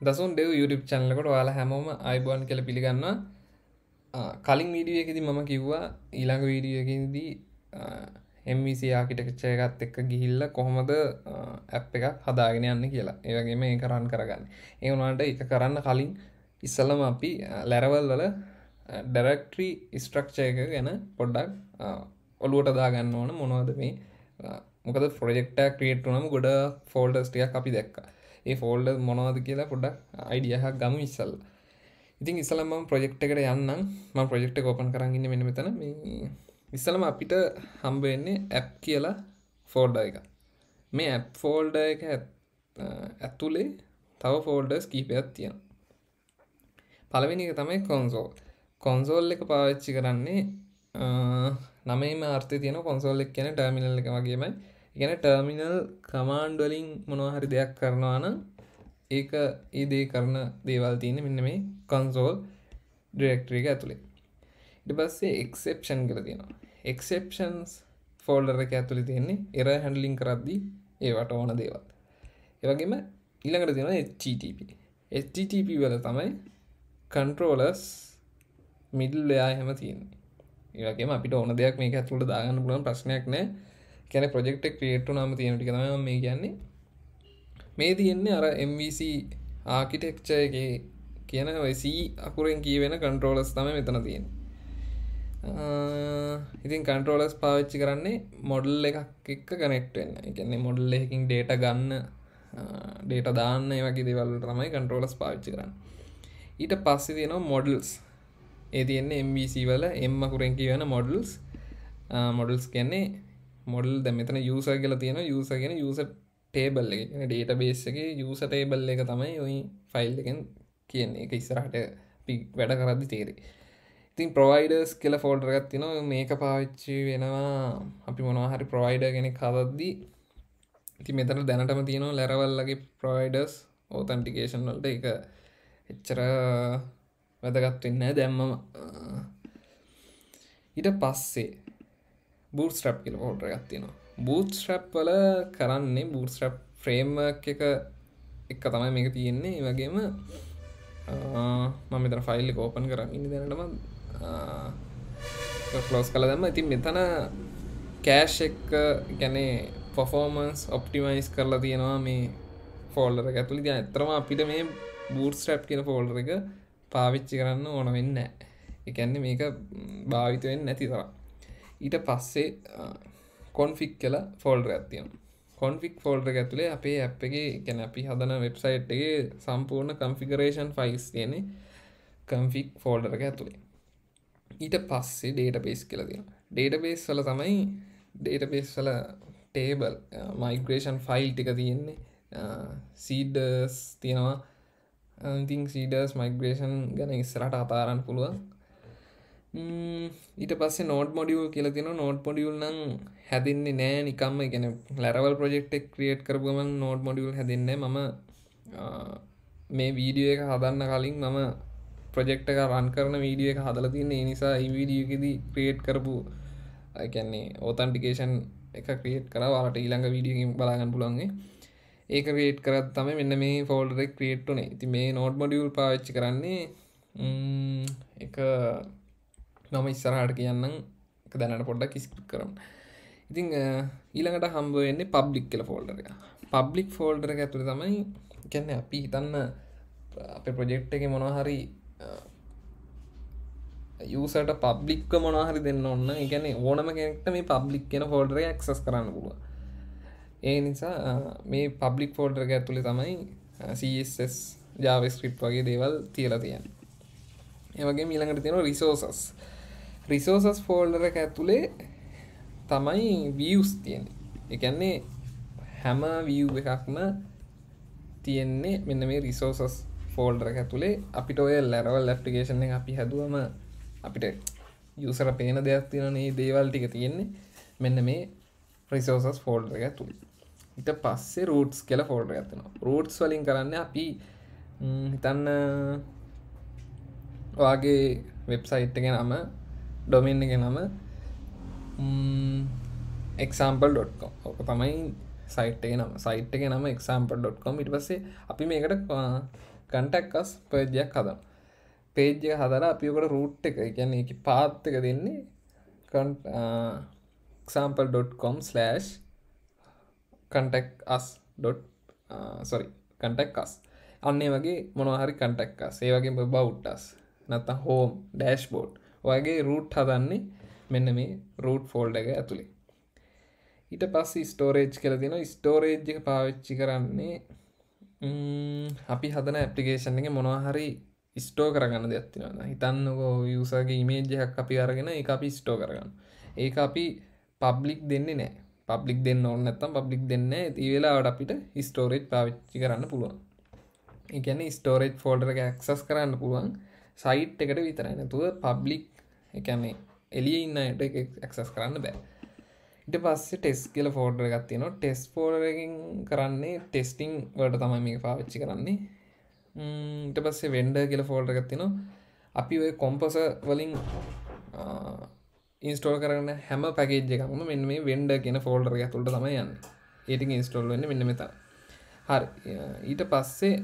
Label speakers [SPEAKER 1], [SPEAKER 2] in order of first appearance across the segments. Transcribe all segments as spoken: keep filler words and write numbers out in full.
[SPEAKER 1] දසුන් දෙව් YouTube channel එකට ඔයාලා හැමෝම ආයිබෝන් කියලා පිළිගන්නවා. කලින් වීඩියෝ එකේදී මම කිව්වා ඊළඟ වීඩියෝ එකේදී M V C ආකිටෙක්චර් එකත් එක්ක ගිහිල්ලා කොහොමද ඇප් එකක් හදාගෙන යන්නේ කියලා. ඒ වගේම ඒක රන් කරගන්නේ. ඒ වුණාට ඒක කරන්න කලින් ඉස්සෙල්ලාම අපි Laravel වල directory structure එක ගැන පොඩ්ඩක් ඔලුවට දාගන්න ඕන. මොනවද මේ මොකද project එකක් create වුණාම ගොඩ folders ටිකක් අපි දැක්කා. ඒ ෆෝල්ඩර් මොනවද කියලා පොඩ්ඩක් අයිඩියා එකක් ගමු ඉස්සෙල්ලා. ඉතින් ඉස්සෙල්ලා මම ප්‍රොජෙක්ට් එකට යන්නම්. මම ප්‍රොජෙක්ට් එක ඕපන් කරන් ඉන්නේ මෙන්න මෙතන. මේ ඉස්සෙල්ලාම අපිට හම්බ වෙන්නේ app කියලා ෆෝල්ඩර් එකක්. මේ app ෆෝල්ඩර් එක ඇතුලේ තව ෆෝල්ඩර්ස් කීපයක් තියෙනවා. පළවෙනි එක තමයි console. console එක පාවිච්චි කරන්නේ නමේම අර්ථය තියෙන console එක කියන්නේ terminal එක වගේමයි. ඉගෙන ටර්මිනල් කමාන්ඩ් වලින් මොනවා හරි දෙයක් කරනවා නම් ඒක ඒ දේ කරන දේවල් තියෙන්නේ මෙන්න මේ console directory එක ඇතුලේ. ඊට පස්සේ exception කියලා තියෙනවා. exceptions folder එක ඇතුලේ තියෙන්නේ error handling කරද්දී ඒවට ඕන දේවල්. ඒ වගේම ඊළඟට තියෙනවා H T T P. H T T P වල තමයි controllers middleware හැම තියෙන්නේ. ඒ වගේම අපිට ඕන දෙයක් මේක ඇතුළට දාගන්න පුළුවන් ප්‍රශ්නයක් නැහැ. කියන්නේ ප්‍රොජෙක්ට් එක ක්‍රියේට් වුණාම තියෙන ටික තමයි මම මේ කියන්නේ. මේ තියෙන්නේ අර M V C ආකිටෙක්චර් එකේ කියන ඔය C අකුරෙන් කියවෙන controllers තමයි මෙතන තියෙන්නේ. ඉතින් controllers පාවිච්චි කරන්නේ model එකක් එක්ක connect වෙන්න. ඒ කියන්නේ model එකකින් data ගන්න, data දාන්න ඒ වගේ දේවල් වලට තමයි controllers පාවිච්චි කරන්නේ. ඊට පස්සේ තියෙනවා models. ඒ තියෙන්නේ M V C වල M අකුරෙන් කියවෙන models. models කියන්නේ මොඩල් දැන් මෙතන user කියලා තියෙනවා. user කියන්නේ user table එක. කියන්නේ database එකේ user table එක තමයි ওই file එකෙන් කියන්නේ. ඒක ඉස්සරහට අපි වැඩ කරද්දි තේරෙයි. ඉතින් providers කියලා folder එකක් තියෙනවා. මේක පාවිච්චි වෙනවා අපි මොනවා හරි provider කෙනෙක් හදද්දි. ඉතින් මෙතන දැනටම තියෙනවා Laravel ලගේ providers authentication වලට ඒක එච්චර වැදගත් වෙන්නේ නැහැ දැම්මම. ඊට පස්සේ bootstrap කියලා folder එකක් තියෙනවා. bootstrap වල කරන්නේ bootstrap framework එක එක තමයි මේක තියෙන්නේ. ඒ වගේම මම මෙතන file එක open කරන් ඉන්නේ දැනටම ඒක close කරලා දැම්මා. ඉතින් මෙතන cache එක කියන්නේ performance optimize කරලා තියෙනවා මේ folder එක ඇතුළේ. දැන් ඇත්තටම අපිට මේ bootstrap කියන folder එක පාවිච්චි කරන්න ඕන වෙන්නේ නැහැ. ඒ කියන්නේ මේක භාවිත වෙන්නේ නැති තරම්. ඊට පස්සේ config කියලා folder එකක් තියෙනවා. config folder එක ඇතුලේ අපේ app එකේ කියන්නේ අපි හදන website එකේ සම්පූර්ණ configuration files තියෙන්නේ config folder එක ඇතුලේ. ඊට පස්සේ database කියලා තියෙනවා. database වල තමයි database වල table migration file ටික තියෙන්නේ. seeders තියෙනවා. ඉතින් seeders migration ගැන ඉස්සරහට කතා කරන්න පුළුවන්. ඊට පස්සේ node module කියලා තියෙනවා. node module නම් හැදෙන්නේ නෑ නිකම්ම. ඒ කියන්නේ Laravel project එක create කරපු ගමන් node module හැදෙන්නේ නෑ. මම මේ වීඩියෝ එක හදන්න කලින් මම project එක run කරන වීඩියෝ එක හදලා තියෙන්නේ. ඒ නිසා මේ වීඩියෝ එකේදී create කරපු ඒ කියන්නේ authentication එක create කරා. ඔයාලට ඊළඟ වීඩියෝ එකකින් බලා ගන්න පුළුවන්. ඒක create කරත් තමයි මෙන්න මේ folder එක create උනේ. ඉතින් මේ node module පාවිච්චි කරන්නේ එක මම ඉස්සරහට කියන්නම්. ඒක දැනට පොඩ්ඩක් skip කරමු. ඉතින් ඊළඟට හම්බ වෙන්නේ public කියලා folder එක. public folder එක ඇතුලේ තමයි කියන්නේ අපි හිතන්න අපේ project එකේ මොනවා හරි user ට public ව මොනවා හරි දෙන්න ඕන නම් ඒ කියන්නේ ඕනම කෙනෙක්ට මේ public කියන folder එක access කරන්න පුළුවන්. ඒ නිසා මේ public folder එක ඇතුලේ තමයි C S S JavaScript වගේ දේවල් තියලා තියෙන්නේ. ඒ වගේම ඊළඟට තියෙනවා resources. resources folder එක ඇතුලේ තමයි views තියෙන්නේ. ඒ කියන්නේ හැම view එකක්ම තියෙන්නේ මෙන්න මේ resources folder එක ඇතුලේ. අපිට ඔය Laravel application එක අපි හැදුවම අපිට user පේන දෙයක් තියෙනනේ. මේ දේවල් ටික තියෙන්නේ මෙන්න මේ resources folder එක ඇතුලේ. ඊට පස්සේ roots කියලා folder එකක් තියෙනවා. roots වලින් කරන්නේ අපි හිතන්න ඔයාගේ website එකේ නම domain එකේ නම example dot com. ඔක තමයි site එකේ නම. site එකේ නම example dot com. ඊට පස්සේ අපි මේකට contact us page එකක් හදනවා. page එක හදලා අපි ඔකට root එක, ඒ කියන්නේ ඒකේ path එක දෙන්නේ example dot com slash contact us dot sorry contact us. අන්න ඒ වගේ මොනවා හරි contact us, ඒ වගේම about us, නැත්නම් home, dashboard වගේ root හදන්නේ මෙන්න මේ root folder එක ඇතුලේ. ඊට පස්සේ storage කියලා තියෙනවා. storage එක පාවිච්චි කරන්නේ අපි හදන application එකේ මොනවා හරි store කරගන්න දෙයක් තියෙනවා. හිතන්නකෝ user ගේ image එකක් අපි අරගෙන ඒක අපි store කරගන්න. ඒක අපි public දෙන්නේ නැහැ. public දෙන්න ඕනේ නැත්නම් public දෙන්නේ නැහැ. ඒ වෙලාවට අපිට storage පාවිච්චි කරන්න පුළුවන්. ඒ කියන්නේ storage folder එක access කරන්න පුළුවන් site එකට විතරයි. නැතුව public, ඒ කියන්නේ එළියේ ඉන්න අයට ඒක access කරන්න බෑ. ඊට පස්සේ test කියලා folder එකක් තියෙනවා. test folder එකකින් කරන්නේ testing වලට තමයි මේක පාවිච්චි කරන්නේ. ඊට පස්සේ vendor කියලා folder එකක් තියෙනවා. අපි ඔය composer වලින් install කරන හැම package එකක්ම මෙන්න මේ vendor කියන folder එක ඇතුළට තමයි යන්නේ. ඒ ටික install වෙන්නේ මෙන්න මෙතන. හරි. ඊට පස්සේ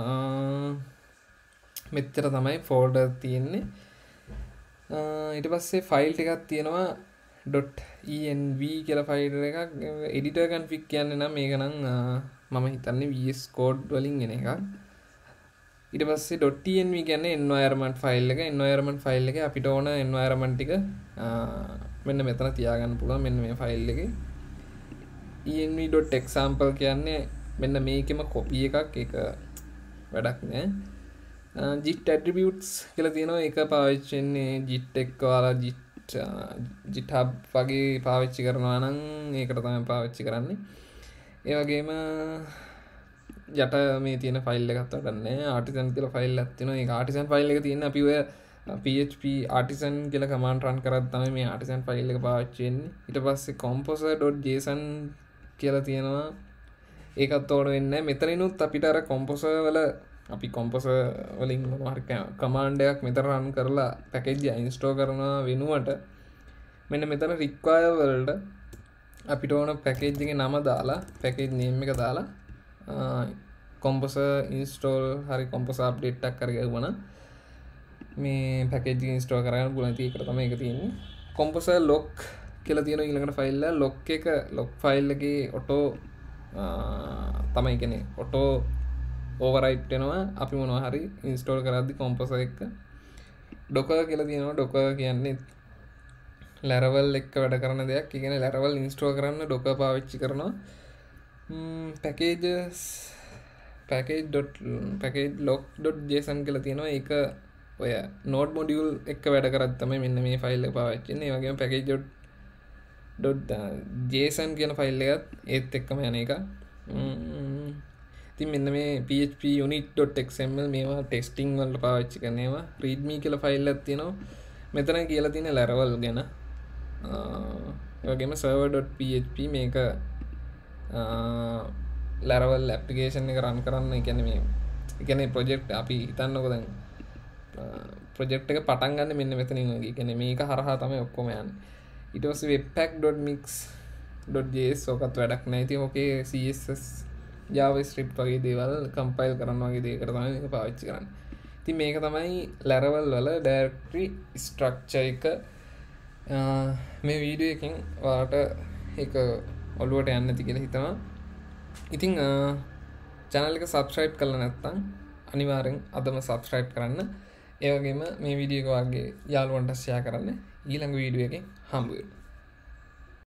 [SPEAKER 1] මෙච්චර තමයි folder තියෙන්නේ. ඊට පස්සේ file ටිකක් තියෙනවා .env කියලා ෆයිල් එකක්. editor config කියන්නේ නම් මේක නම් මම හිතන්නේ V S Code වලින් එන එකක්. ඊට පස්සේ .env කියන්නේ environment file එක. environment file එකේ අපිට ඕන environment ටික මෙන්න මෙතන තියාගන්න පුළුවන් මෙන්න මේ file එකේ. env.example කියන්නේ මෙන්න මේකෙම copy එකක්. ඒක වැඩක් නෑ. git attributes කියලා තියෙනවා. ඒක පාවිච්චි වෙන්නේ git එක්ක ඔයාලා git GitHub වගේ පාවිච්චි කරනවා නම් ඒකට තමයි පාවිච්චි කරන්නේ. ඒ වගේම යට මේ තියෙන ෆයිල් එකක් වඩන්නේ artisan කියලා ෆයිල් එකක් තියෙනවා. ඒක artisan ෆයිල් එක තියෙන්නේ අපි ඔය php artisan කියලා command run කරද්දී තමයි මේ artisan ෆයිල් එක පාවිච්චි වෙන්නේ. ඊට පස්සේ composer.json කියලා තියෙනවා. ඒකත් ඕන වෙන්නේ නැහැ. මෙතනිනුත් අපිට අර composer වල අපි composer වලින් මොනවා හරි command එකක් මෙතන run කරලා package එක install කරනවා වෙනුවට මෙන්න මෙතන require වලට අපිට ඕන package එකේ නම දාලා package name එක දාලා composer install හරි composer update එකක් කරගවුවා නම් මේ package එක install කරගන්න පුළුවන්. ඒකට තමයි ඒක තියෙන්නේ. composer lock කියලා තියෙන ඊළඟට file එක lock එක lock file එකේ auto තමයි කියන්නේ auto overwrite වෙනවා අපි මොනවා හරි install කරද්දි composer එක. docker කියලා තියෙනවා. docker කියන්නේ Laravel එක්ක වැඩ කරන දෙයක්. ඒ කියන්නේ Laravel install කරන්න docker පාවිච්චි කරනවා. packages package dot package lock.json කියලා තියෙනවා. ඒක ඔය node module එක්ක වැඩ කරද්දි තමයි මෙන්න මේ file එක පාවිච්චි වෙන්නේ. ඒ වගේම package dot json කියන file එකත් ඒත් එක්කම යන එක. ඉතින් මෙන්න මේ php unit.xml මේවා testing වලට පාවිච්චි කරන ඒවා. readme කියලා ෆයිල් එකක් තියෙනවා. මෙතන කියලා තියෙන Laravel ගැන. ඒ වගේම server.php මේක Laravel application එක run කරන්න. ඒ කියන්නේ මේ ඒ කියන්නේ project අපි හිතන්නකො දැන් project එක පටන් ගන්න මෙන්න මෙතනින් වගේ. ඒ කියන්නේ මේක හරහා තමයි ඔක්කොම යන්නේ. ඊට පස්සේ webpack.mix.js ඔකත් වැඩක් නැහැ. ඉතින් ඔකේ C S S JavaScript වගේ දේවල් compile කරන්න වගේ දේකට තමයි මේක පාවිච්චි කරන්නේ. ඉතින් මේක තමයි Laravel වල directory structure එක. මේ වීඩියෝ එකෙන් ඔයාලට ඒක ඔළුවට යන්නේ නැති කියලා හිතනවා. ඉතින් channel එක subscribe කරලා නැත්නම් අනිවාර්යෙන් අදම subscribe කරන්න. ඒ වගේම මේ වීඩියෝ එක ඔයාගේ යාළුවන්ට share කරන්න. ඊළඟ වීඩියෝ එකෙන් හම්බ වෙමු.